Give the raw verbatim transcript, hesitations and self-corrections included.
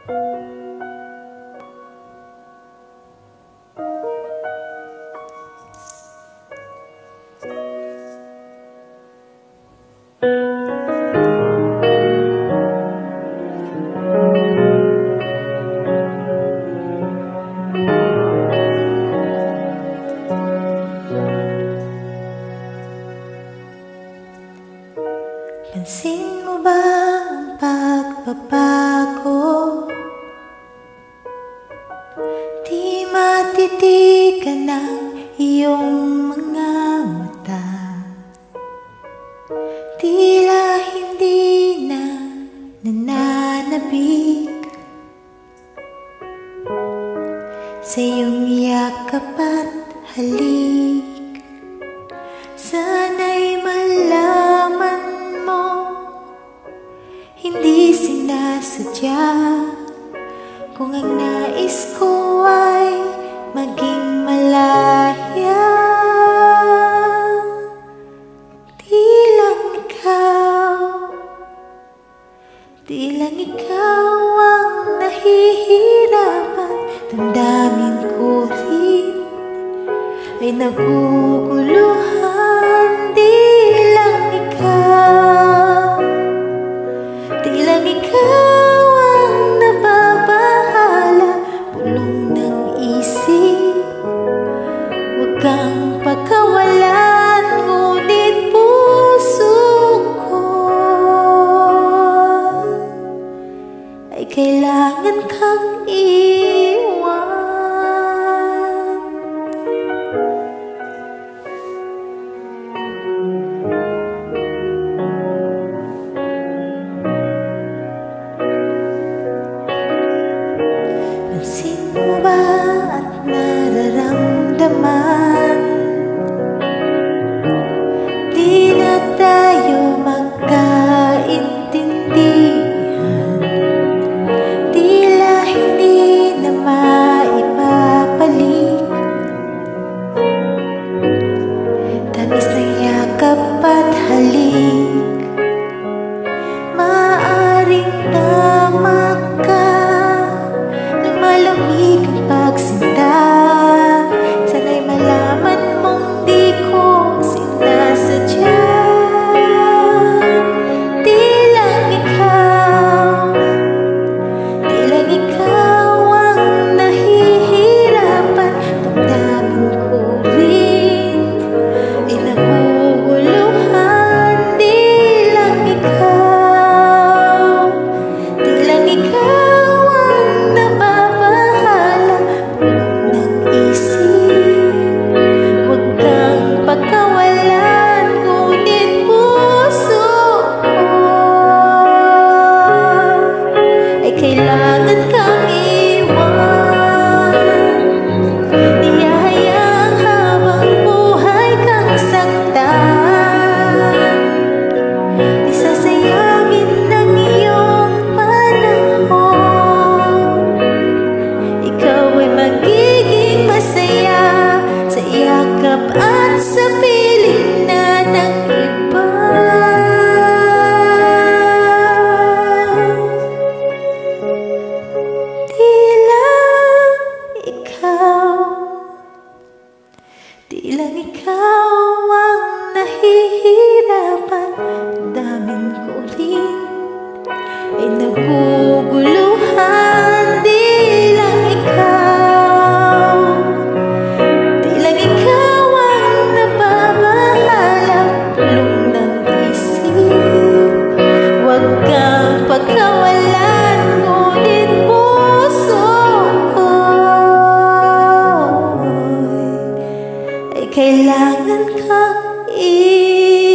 Pansin mo ba ang pagbabago? Di matitigan ng iyong mga mata. Tila hindi na nananabik sa iyong yakap at halik. Sana'y malaman mo, hindi sinasadya, kung ang nais ko ay maging malaya. Di lang ikaw, di lang ikaw ang nahihirapan. Damdamin ko rin ay naguguluhan. Di lang ikaw, di lang ikaw ang nababahala. Pulong ng isip, huwag kang pagkawalan. Ngunit puso ko ay kailangan kang iwan. Pansin mo ba at nararamdaman? Di na tayo magkaintindihan. Tila hindi na maipapalik. Tamis ng yakap at halik. Maaring tama ka, lumalamig ang pagsinta. Sana'y malaman mong di ko sinasadya. Di lang ikaw, di lang ikaw ang nahihirapan. Damdamin ko rin ay naguguluhan. Di lang ikaw, di lang ikaw ang nababahala. Pulong ng isip, huwag kang pagkawalan. Ngunit puso ko ay kailangan kang iwan. Di hayaang habang buhay kang saktan. Di sasayangin ng iyong panahon. Ikaw ay magiging masaya sa yakap at sa piling na ng iba. Di lang ikaw, di lang ikaw ang nahihirapan. Damdamin ko rin ay naguguluhan. Di lang ikaw, di lang ikaw ang nababahala. Pulong ng isip, huwag kang pagkawalan. Ngunit puso ko ay kailangan kang iwan.